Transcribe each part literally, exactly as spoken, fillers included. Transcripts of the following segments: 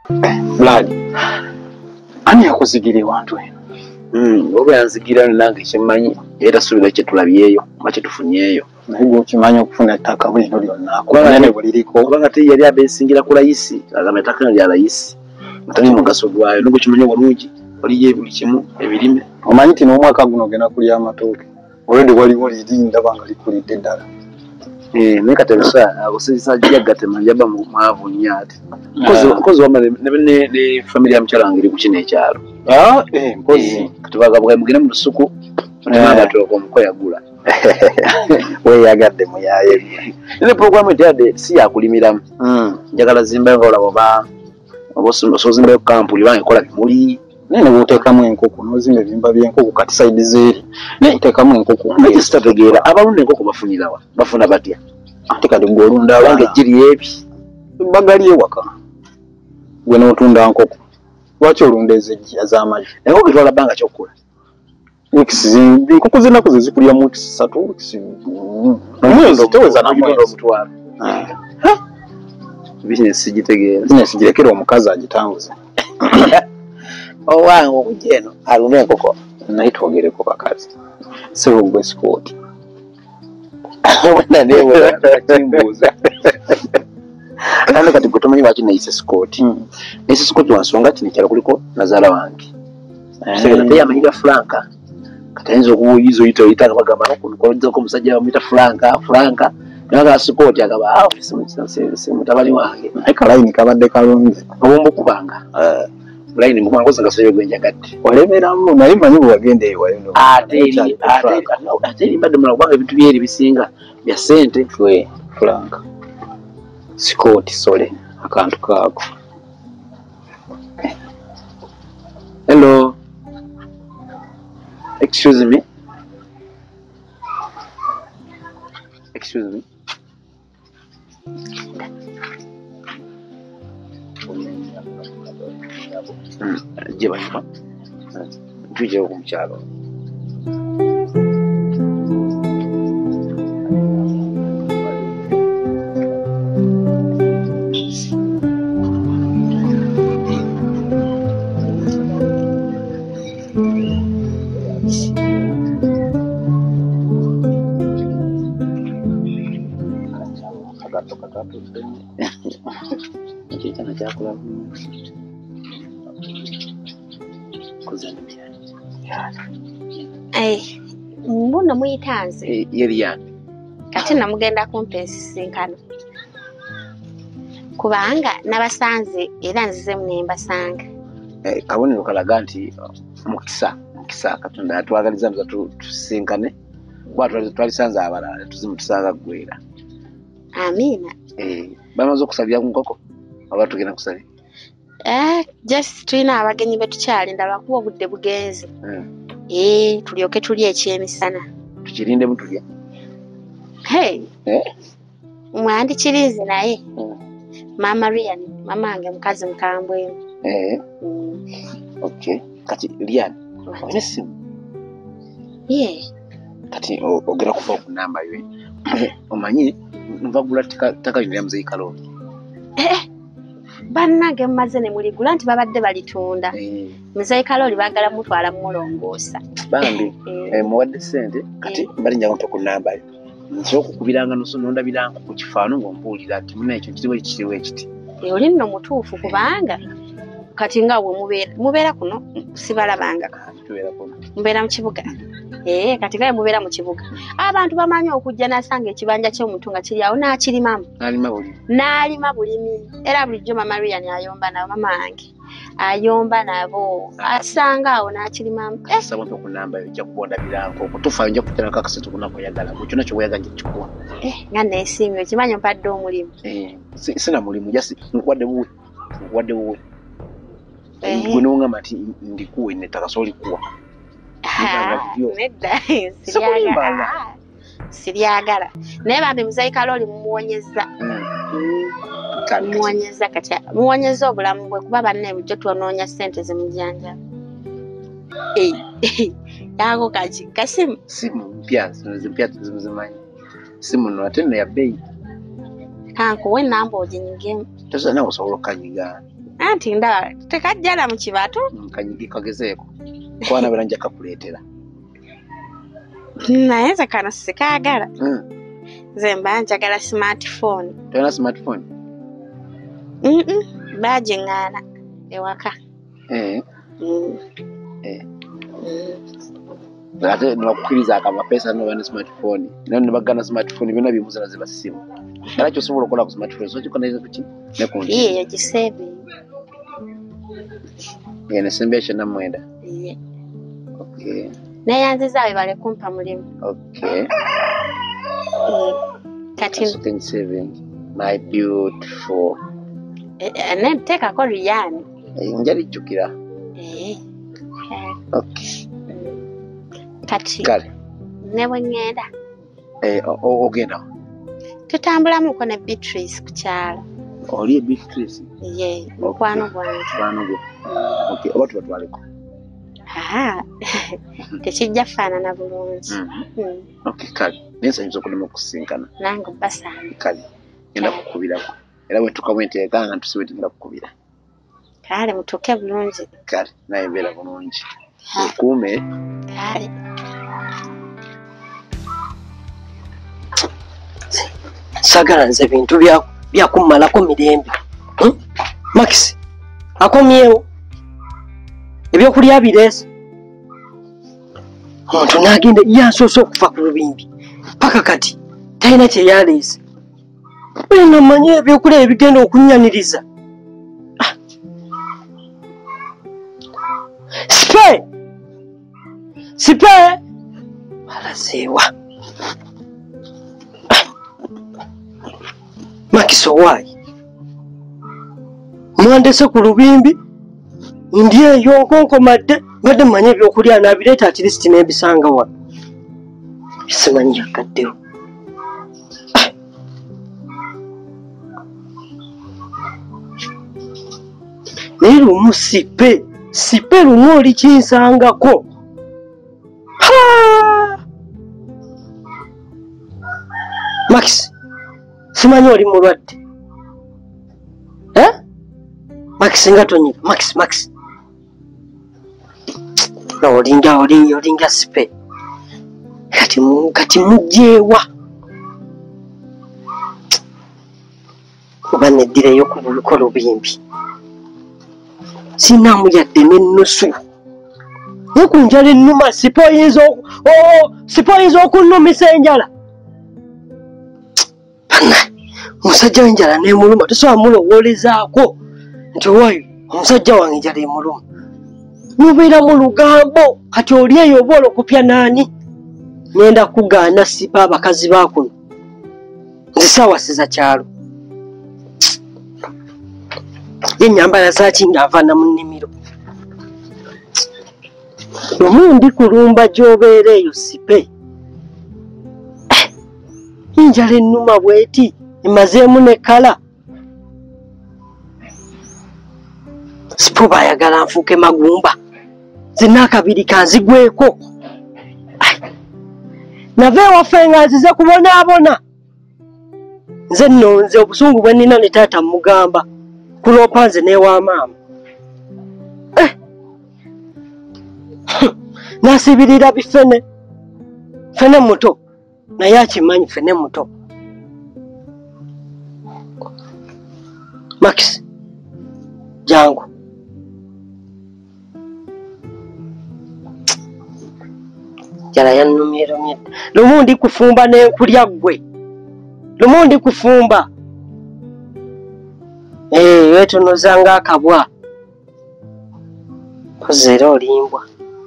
Blood. Ani yakuzigira wantu eno. Mm, oba yanzigira nange kimanyi era subira kye tulabyeyo, mache tufunyeyo. Naye kimanyi okufuna ettaka buli lyonna. Kubanga buliriko. Kubanga te yali abesingira ku layisi, agamba ettaka lya layisi. Mutali mugaso gwayo nuko kimanyi walungi. Waliye buli kimu ebirime. Omanyi ti n'omwaka guno gena kulya amatooke. Olwedi waliwo liri ndaba nga likulidde ddala. Eh, ne katebisa abusisa jja gatema yaba mu mwavu nyaati. Kozi kozi wa ne ne ne family ya mchalangiri kuchine ekyalo. Ah, eh, mpozi. Katubaga bwa mugina mu lusuku. Tumaba toko mukoya gula. We yagadde mu yaye. Ne program ede si yakulimiramu. Mm. Njagala zimba ngola boba. Oboso sozimba kampu libange kola bimuli. Nene butekamu enkoko nozimba ebimba by'enkoko kati side zeri. Ne utekamu enkoko. Nje sitategeera abalunde enkoko bafunirawa. Bafuna batya. Ate kati golunda abange jiri ebi. Bagali ewaka. Gwe n'otunda nkoko. Lwaki olunda ezejja z'amagi? Enkoko itwala banga kyokula. Weeks zimbi enkoko zinaku zizikulya mu kisatu weeks. Omwezi teweza na mwezi omutwalo. Ha? Business sigitegeera. Business girekera omukazi agitambuze. Owange okujeno alunde enkoko. Naye twogereko bakazi. Sebo gwe sport. Wenda newe kimbuza. Kandi kati gutomanyi baki na ise Scott. Mm. Ise Scott wansonga kini cyala kuliko nazala wangi. Segera te yamanyiga Franka. Katenzo kuyizo ito itaka bagamba okukoza ko musajja wa mita Franka, Franka. Naga Scott akaba ah office mutabali wange. Eka line kabadde kalungi. Obombo kubanga. Eh line mukwangoza ngasoyo gwenja gatti. Olemeramu naye manyi bwagende ewayo. Ate ate ate mbadde mala kubanga ebintu byeri bisinga bya sente fwe Franka. Scott sole akantu kako. Hello. Excuse me. Excuse me. Hmm, je banyuma. Tuje ku mchalo. Chana chakula kuzania eh mbona muyitanze eh yeriani kati namugenda kumpesi sinkano kubanga nabasanze era nzize mnemba sanga eh kabonero kalaga nti mukisa mukisa katonda atwagaliza mza tusinkane bwatu twalisanza abalala tuzimutusanga gwera. Amina. Eh bamaze okusabya kunkoko abantu gena kusabya eh just twina abagenyi betukyali ndaba kuba budde bugenzi. Mm. Eh tulyoke tuli ekyemisana tukirinde mutulya hey eh mwandi kirize naye. Mm. Mama Rian mama ange mukazi mkambwe eh mm. Okay kati Rian wane simu yeah kati ogera kufa ku namba yo omanyi mvagula taka taka yule mzee kalo eh bannage mmaze ne muri gula nti babadde balitunda eh mzee kalo libagala mutwala mulongosa bambi eh muwadde sente kati eh. Mbali nyawo ku namba yo nsoku kubiranga no sononda birango ku kifaano ngombulira ati muna ekyo kiriwe kiriwe kiti e oli nno mutuufu kubanga kati nga we mubeera mubeera kuno sibalabanga tubeera kuno mubeera mu kibuga eh kati nga mubeera mu kibuga abantu bamanyi okujja nasanga ekibanja ky'omuntu nga kiri awo n'akirimamu alima buli n'alima bulimi era bulijjo mama Rian ayomba nabo mama wange ayomba nabo asanga awo n'akirimamu eh sababu ku namba yo kya kubonda birango okutufa nja kutera kakasatu kunako yagala mu kyona kyo weyaga kikuwa eh nga nesimyo kimanyi mpadde omulimu eh sina mulimu jasi nkwadde buwe nkwadde buwe eh gwe ngamba ati ndikuwe netakasoli kuwa nedda siriagala siriagala naye bambi muzayi kaloli mumuwonyeza muwonyeza kati muwonyeza obulamu bwe kuba banne bujjo twonoonya ssente zimujanja eh yago kaji kasimu simu mpya zimpya zimuzimanyi simu no atende ya bei kanko we namba ojinyige tosa na osobola kanyiga Anti ndaba tekajjala mu kibatu. Kanyigi kagezeeko. Kwana bera nja kakuleetera. Naye nze kano sikaagala. Mm. Nze mba njagala smartphone. Tolina smartphone? Mm -mm. Bagiŋŋaana ewaka. Eh. Mm. Eh. Mm. Ate nibakukkiriza akamapeesa noba ne smartphone. Nano ne bagana smartphone byonna bimuza naziba ssimu. Era kyosobola okukola ku smartphone so kikonayiza kuki? Ne ku nti. Iye yagisaving. Ye ne sembya kyonna mwenda. Iye. Okay. Neyanziza we bale kumpa mulimu. Okay. Kati Second saving. My beautiful. ne tekako luyani. Njali jjukira. Eh. Okay. Kati. Kale. Ne bwe ŋŋenda. Eh, ogenda. Tutambulamuko ne Beatrice ku kyalo. Oli e Beatrice? Ye, mukwano gwange. Mukwano gwe. Okay, oba tubatwaleko. Ah, tekijja faanana bulungi. Mm. Okay, kale. Nensanyuza okulema okusinkana. Nange basaana. Kale. Ngenda kukubirako. Era bwe tuka bwenteeka nga ntusibe tugenda kukubira. Kale mutuuke bulungi. Kale, naye mbeera bulungi. Okuume. Kale. Sagala nze bintu bya byakumalako mirembe. Hmm? Max, akomyewo. Ebyokulya bireese. Omuntu n'agenda yansoose okufa ku lubimbi. Paka kati, talina kye yaleese. Bwe namanye ebyokulya ebigenda okunnyaniriza. Ah. Sipe! Sipe! Alazeewa. Makiso waayi. Mwandese ku lubimbi, ndi eyo nkonkomadde, mbadde mmanyi ebyokulya n'abireeta at least n'embisanga wano. Simanyi yakaddewo. Naye lumu sipe, sipe lumu oli kinsangako. Max, simanyi oli mulwadde. Eh? Max nga tonyiga. Max, Max. No, olinga, olinga, olinga sipe. Kati mu, kati mugyewa. Kuba neddireyo ku buluko lubimbi. Sinaamu yadde n'ennusu. Nekunjala ennuma sipe oyinza oh, sipe oyinza okunnumisa enjala. Omusajja w'enjala n'emuluma tosobola mulowoolezaako nti waayo omusajja wange enjala emuluma. Mubeera mu lugambo kati oli eyo oba olokopya naani? Ngenda kugaana sipa abakazi ba kuno. Nze saawasiza kyalo. Ennyambala zaaki ng'avaana mu nnimiro. Lumu ndi kulumba gy'obeera eyo sipe. Enjala ennuma bw'eti emazeemu ne kala. Sipo baayagala nfuuke magumba. Nze n'akabiri kanzigweko. Nava ewaffe nga nzize kubonaabona. Nze nno nze obusungu bwe nnina ne taata mugamba. Kuloopa nze n'ewa maama. Eh. Nasibirira bifene. Fene muto. Naye akimanyi fene muto. Max, jangu. Jala yannumye lumye. Lumu ndi kufumba n'enkulya ggwe. Lumu ndi kufumba. Eh, weetonoza ng'akabwa. Mpozi era olimbwa.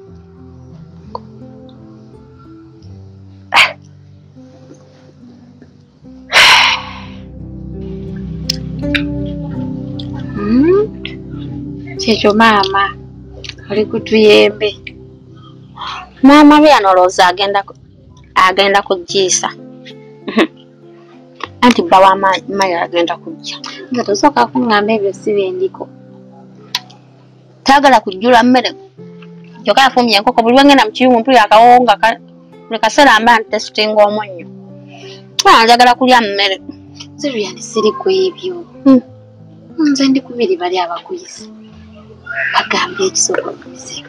Kyekyo maama oli kutuyembe. Maama bwe yanolooza agenda agenda kugiisa. Anti bba wa Maya agenda kujja. Nga tosooka kuŋŋamba ebyo si bendiko. Taagala kujjula mmere. Kyokka yafumya enkoko buli lwengenda mu kiyungu mpulira akawowo nga buli kaseera mba ntestinga omunnyo. Ah, njagala kulya mmere. Ziruyani siri ku ebyo. nze ndi kubiri bali abakuyise bagambye ekisoko kubiseka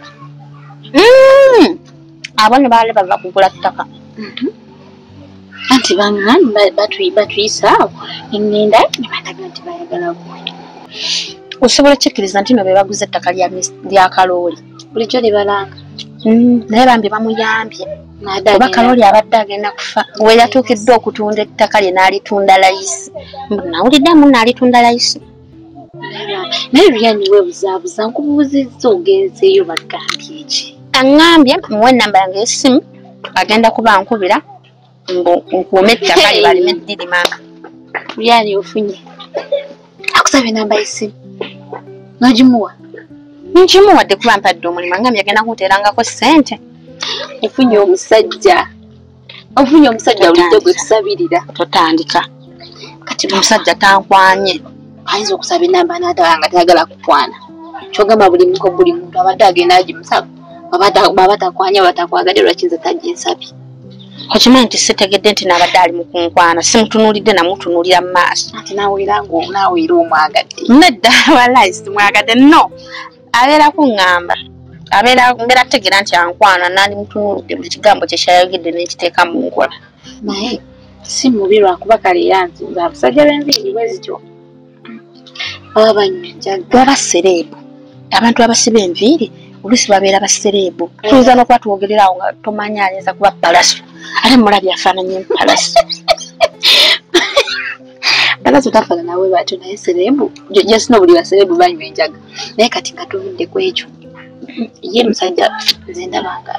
abo ne baale bava kugula ttaka anti bangani batuyisa awo engenda nebataga nti bayagala gwe osobola kyekkiriza nti no be baguze ettaka lya kalooli bulijjo libalanga naye bambi bamuyambye oba kalooli abadde agenda kufa we yatuukiddwa okutunda ettaka lye n'alitunda layisi nawulidde amu n'alitunda layisi naye byani webuzaabuza nkubuuzizza ogenzeeyo bagambye eki aŋŋambye muwe ennamba yange y'essimu agenda kuba nkubira nkuume ettaka lye balime eddirimanga byani ofunye akusaba enamba y'essimu n'ogimuwa nkimuwadde kuba mpadde omulimu aŋŋambye agenda kunteerangako ssente ofunye omusajja ofunye omusajja bulijjo gwe tusabirira totandika kati omusajja tankwanye ayinza okusaba enamba n'ataba nga tayagala kukwana kyogamba buli muko buli muntu abadde agenda agimusaba baba takwanye batakwagadde lwakinza taginsabye okimanyi nti sitegedde nti n'abadde ali mu kunkwana simutunuulidde namutunuulira mu maaso ati naaweera naaweera omwagadde nedda walayi simwagadde no abeera kuŋŋamba abeera mbeera ategeera nti ankwana nali mutunuulidde buli kigambo kye kyayogedde n'ekiteeka mu nkola naye si mubi lwakuba kale era nzinza abasajja b'enviiri bwe zityo baba banywa enjaga baba sereebu abantu abasiba enviiri oluusi babeera basereebu tuyinza n'okuba twogererawo nga tomanyi ayinza kuba palaso ate mulabye afaananye empalaso palaso tafaana nawe batyo naye sereebu jasino buli basereebu banywa enjaga naye kati nga tuvudde ku ekyo ye musajja nze ndabanga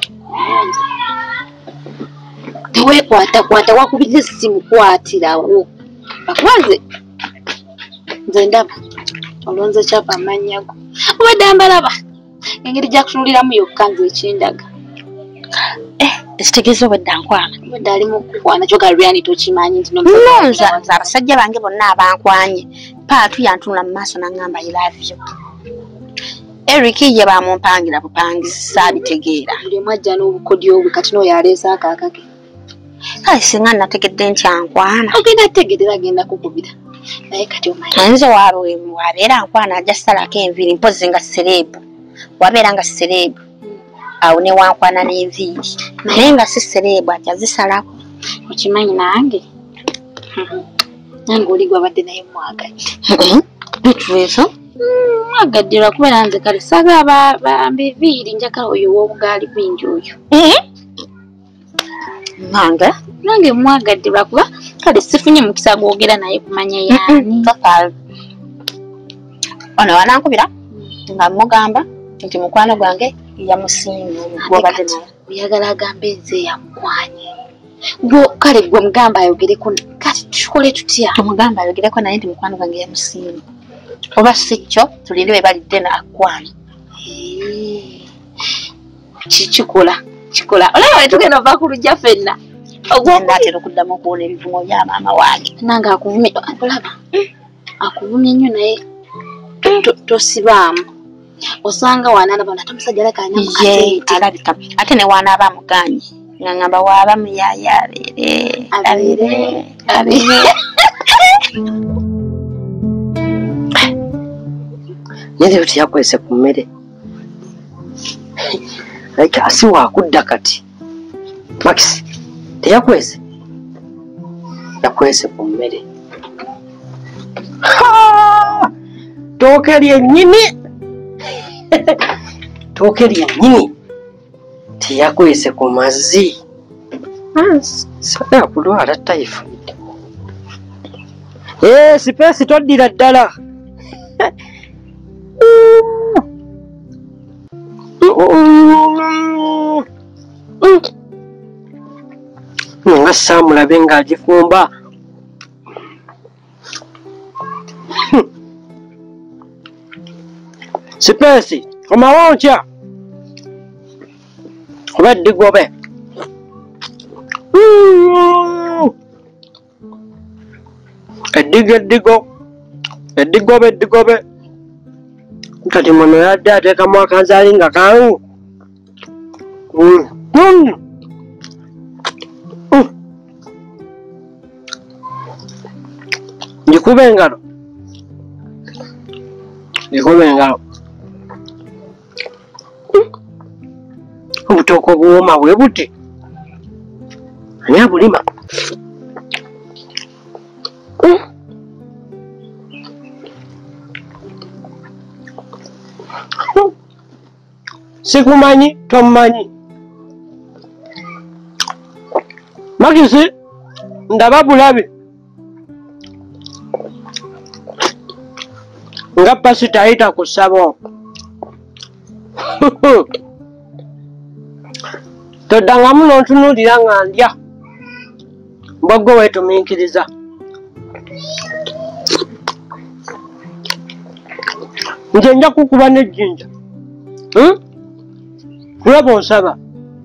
teweekwatakwata wakubiriza essimu kwatirawo akubaze nze ndaba olwonza kyapa amannya go obadde ambalaba engeri gyakutunuliramu yokka nze ekindaga ekitegeeza obwedde ankwana obadde ali mu kukwana kyokka lwyani tokimanyi nti nonza nze abasajja bange bonna abankwanye paatu yantunula mu maaso naŋŋamba I love you Eric ye bamumpangira bupangizi saabitegeera buli omu ajja n'obukodyo bwe kati n'oyo aleese akaakake kale singa nategedde nti ankwana ogenda tegeddera agenda kukubira naye kati omanyi ayinza wabeera ankwana ajja salako enviiri mpozi nga sereebu wabeera nga sereebu awo ne wankwana n'enviiri naye nga si sereebu ajja zisalako okimanyi nange nange oli gwabadde naye mwagadde bituweeso mwagadde lwakubeera nze kale saagala bambiviiri njagala oyo w'obugaali bwingi oyo nange nange mwagadde lwakuba kale sifunye mukisa gwogera naye kumanya yaani ono wanankubira nga mugamba nti mukwano gwange yamusiimye gwobadde naye oyagala agambe nze yamukwanye gwo kale gwe mugamba ayogereko kati tukole tutya tumugamba ayogereko naye nti mukwano gwange yamusiimye oba si kyo tulinde we balidde naakwana kikikola kikola olaba wetugenda ova ku lujja ffenna ogwendaatera okuddamu okuwona ebivumo bya maama wange nange akuvumye olaba akuvumye nnyo naye tosibaamu osanga wanaalaba nate omusajja ye alabika ate ne wanaaba amuganye ngangamba waaba muyaaya abeere abeere abeere naye teyakwese ku mmere like asi waakudda kati Max teyakwese yakwese ku mmere tooke lyennyini tooke lyennyini teyakwese ku mazzi saga kulwala typhoid ee sipeesi toddira ddala nga saamulabe ng'agifumba sipeesi komawo ntya oba eddigobe eddigo eddigo eddigobe eddigobe kati muno yadde ateekamu akanzaali nga kangu ngikuba engalo Ikobenga. Obutoko buwoma bwe buti. Ani abulima? Sikumanyi, tomumanyi. Makisi, ndaba bulabi. Nga pasita ayita ku ssabo. Toddangamu n'ontunuulira nga ndya. Mbaggo weetumiikiriza. Nze nja kukuba n'ejjinja. Kulaba onsaba.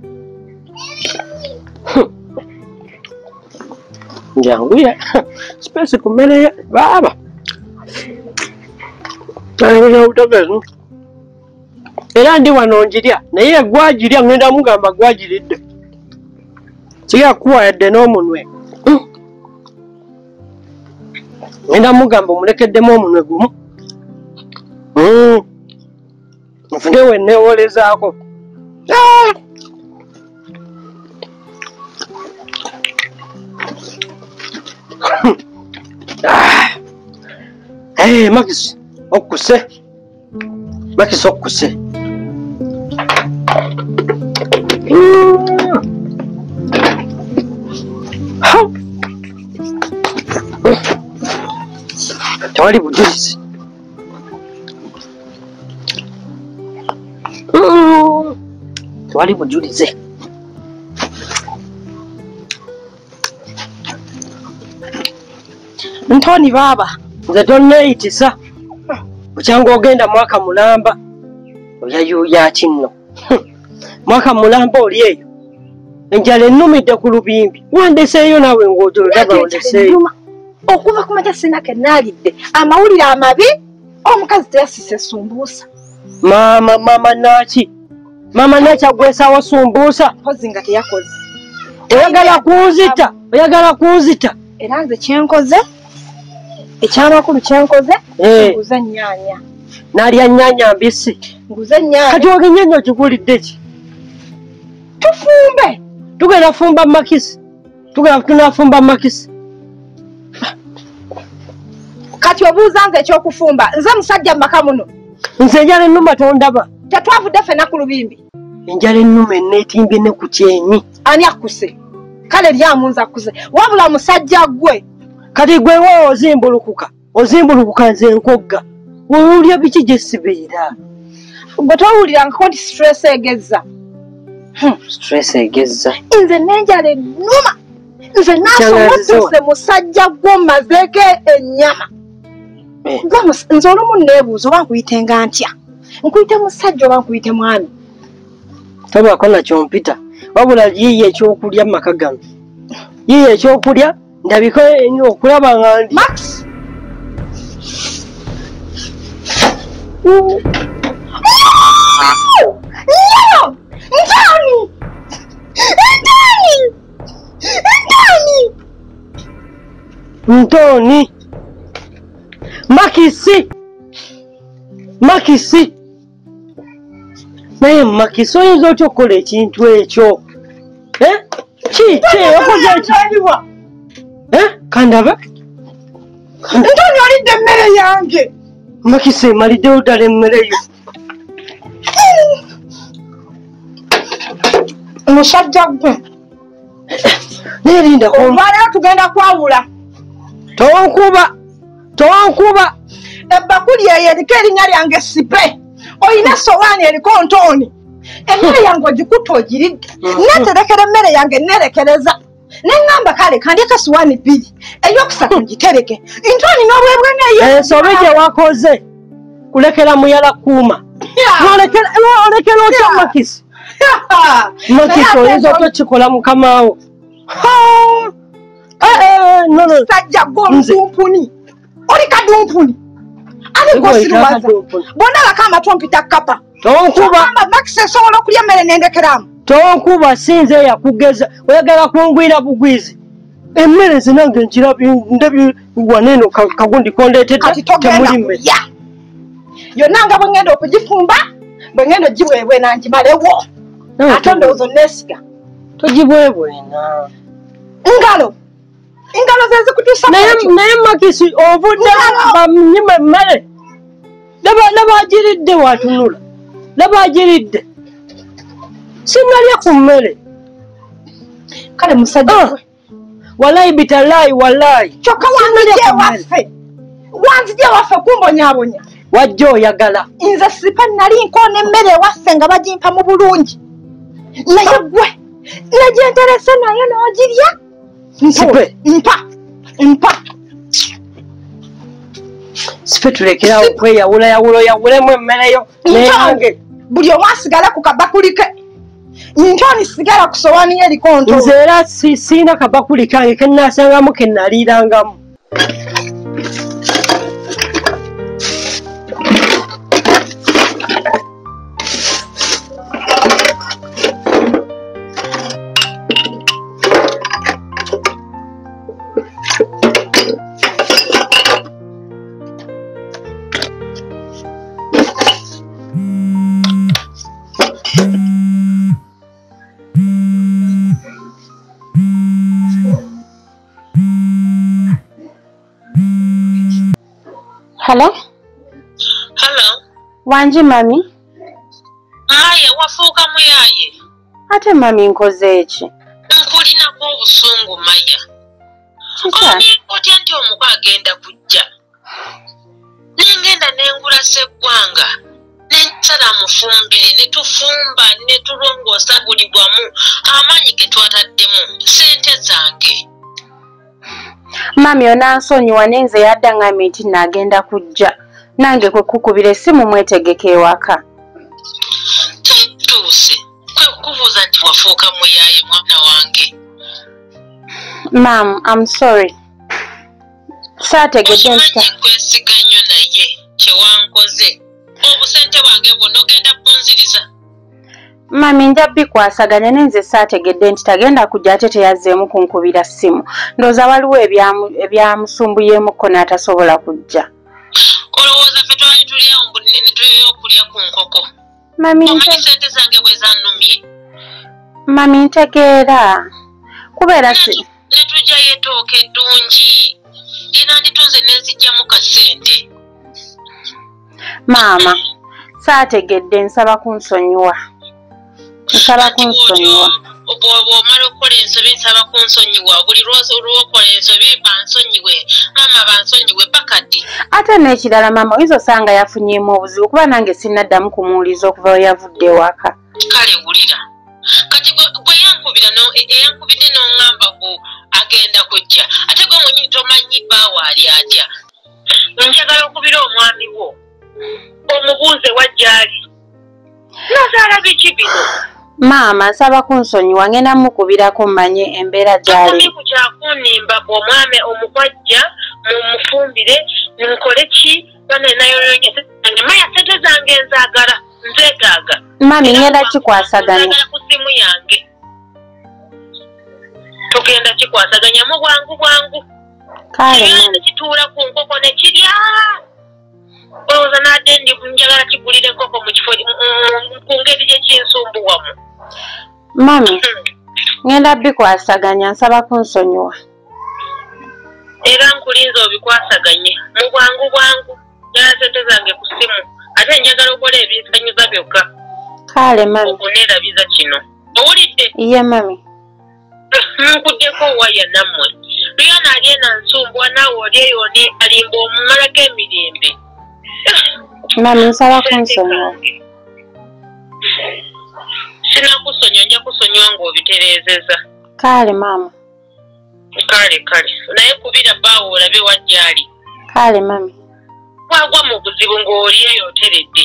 Njanguye. Space ku mmere ye baaba. Era ndi wano njirya naye gwagirya ngenda mugamba gwagiridde. Siya kuwa yadde n'omunwe. Ngenda mugamba mulekeddemu omunwe gumu. Nfune we neewolezaako. Hey, Makisi, okuse. Makisi okuse. Tewali bujulizi. Tewali bujulizi. Ntoni baba. Nze tonneeyitisa. Okyanga ogenda mwaka mulamba. Oyayuuya kinno. Mwaka mulamba oli eyo. Enjala ennumidde ku lubimbi. Wandeseeyo naawe ng'ojolaba wandeseeyo. Okuva ku mata sinake naalidde. Amawulire amabi omukazi teyasise sumbuusa. Maama maama naaki? Maama naaki agwesawo sumbuusa? Mpozi nga teyakoze. Oyagala kunzita? Oyagala kunzita? Era nze kyenkoze ekyamakulu kyenkoze nguze nnyaanya. Naalya nnyaanya mbisi. Nguze nnyaanya. Kati ogennyanya okigulidde ki? Tufumbe. Tugenda fumba Makisi. Tugenda tunafumba Makisi. Kati obuuza nze ekyokufumba. Nze musajja maka muno. Nze enjala ennuma tondaba. Tetwavudde ffenna ku lubimbi. Enjala ennuma enneetimbye ne ku kyenyi. Ani akuse? Kale lyamunza akuse. Wabula musajja gwe. Kati gwe wo ozimbulukuka. Ozimbulukuka nze nkogga. Owulya biki gye sibeera? Gwe towulirangako nti stress egezza. Stress egezza. Nze n'enjala ennuma. Nze naasomotuse musajja gwo mazeeko ennyama. Nze olumu neebuuza oba nkuyitenga ntya. Nkuyite musajja oba nkuyite mwami. Tobaako nakyo mpita. Wabula yiiye ekyokulya mu maka gano. Yiiye ekyokulya ndabika okulaba nga ndi. Max! No! Ntoni! Ntoni! Ntoni! Ntoni! Makisi! Makisi! Naye Makisi oyinza otya okukola ekintu ekyo? Eh? Kiki okoze ki? Eh? Kandaba? Ntoni olidde emmere yange. Makisi emaliddewo ddala emmere yo. Musajja gwe. Neerinda ko. Olwaleero tugenda kwawula. Tonkuba. Tonkuba. Ebbakuli eyo eriko erinnya lyange Sipe. Oyina sowaani eriko Ntoni. Emmere yange ogikutte ogiridde. Neeterekera emmere yange neerekereza. Neŋŋamba kale kandyeko sowaani bbiri. Ey'okusatu ngitereke. Ntoni n'obwebwe neeyo. Ensobe gye wakoze. Kulekera muyala kuuma. Olekera otya Makisi? Makisi oyinza otya kikola mukamaawo. Sajja gw'omudumpuni. Oli kadumpuni. Ali gw'osiruwaza. Bonna baka amatompita kapa. Tonkuba. Makisi esobola okulya emmere n'endekeramu. Tonkuba sinze yakugeza. Oyagala kungwira bugwizi. Emmere nze nange nkira ndabi waneeno kagundi kondeetedde temuli mmere. yonna nga bwe ngenda okugifumba bwe ngenda ogiweebwe nangimalewo ate ndowooza onneesiga tugibwebwena ngalo engalo ze zikutuusa naye makisi obudde bamnyima emmere labagiridde watunula labagiridde sinalya ku mmere kale musajja walayi bitalayi walayi kyokka wanzije ewaffe wanzije ewaffe kumbonyabonya wajja oyagala nze sipa nali nkoona emmere ewaffe nga bagimpa mu bulungi naye gwe negyenterese naye n'ogirya sipe mpa mpa sipe tulekerawo okweyawula yawula oyawulemu emmereyo neyange buli omu asigala ku kabakuli ke ntoni sigala ku sowaani y'erikonto nze era siina kabakuli kange kennasangamu kenaliirangamu Hello? Hello? Wanji mami? Aya, wafuuka muyaye. Ate mami nkoze ki? Nkulinako obusungu Maya. Kiki? Otya nti omuko agenda kujja. Nengenda nengula sseggwanga. Nensala mufumbire, ne tufumba, ne tulongoosa buli bwamu. Amaanyi ge twataddemu, ssente zange. Mami onansonyiwa nenze yadda ngambye nti nagenda kujja nange kwe kukubira essimu mwetegeke ewaka kituuse kwe kukubuuza nti wafuuka muyaye mwana wange. Mam, I'm sorry. Saategedde nti nkwesiga nnyo naye kyewankoze obusente bwange bwonna ogenda bunziriza. Mami nja bikwasaganya nenze saategedde nti tagenda kujja ate teyazzeemu kunkubira ssimu ndowooza waliwo ebyamusumbuyeemukko n'atasobola kujja. Olowooza ffe twali tulyawo ne tulyayo okulya ku nkoko. Mami omanyi sente zange bwe zannumye. Mami ntegeera kubeera si ne tujjayo ettooke eddungi era nditunze n'enzijjamu kasente. Maama saategedde nsaba kunsonyiwa. Nsaba kunsonyiwa. Bw'omala okukola ensobi nsaba kunsonyiwa. Buli lw'okola ensobi bansonyiwe. Maama bansonyiwe paka ddi. Ate n'ekirala maama oyinza osanga yafunyeemu obuzibu kuba nange sinnaddamu kumuwuliza okuva we yavudde ewaka. Kale wulira. Kati gwe yankubira eyankubidde n'oŋŋamba ku agenda kujja. Ate gwe mwennyini tomanyi bbaawa ali atya. Njagala okubira omwami wo. Omubuuze wajjali. Nazaala biki bino? Maama nsaba kunsonyiwa ngenda mukubirako mmanye embeera gy'ali. Ku kyakunimba omwami omukwajja mumufumbire nkole ki bana nayoyonye sente Maya sente zange nzaagala nzeetaaga. Mami ngenda kikwasaganya. Ku simu yange. Tugenda kikwasaganya mu bwangu bwangu. Kale mami. Kituula ku nkoko ne kirya. Olowooza nadde ndi njagala kigulira enkoko mu kifo ku ngeri gyekinsumbuwamu. Mami ngenda bikwasaganya nsaba kunsonyiwa. Era nkulinza obikwasaganye mu bwangu bwangu njagala sente zange ku simu ate njagala okola ebinsanyuza byokka. Kale mami. Okuneerabiza kino owulidde? Iye mami. Nkuddeko waya nammwe luyana ali enansumbwa naawe oli eyo alimba omumalako emirembe. Mami nsaba kunsonyiwa. Sinakusonyiwa nja kusonyiwa ng'obitereezeza. Kale maama. Kale kale naye kubira bbaawo olabe wajjali. Kale mami. Wagwa mu buzibu ng'oli eyo oteredde.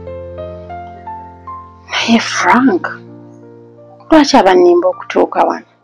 Naye Frank lwaki abannimba okutuuka wano?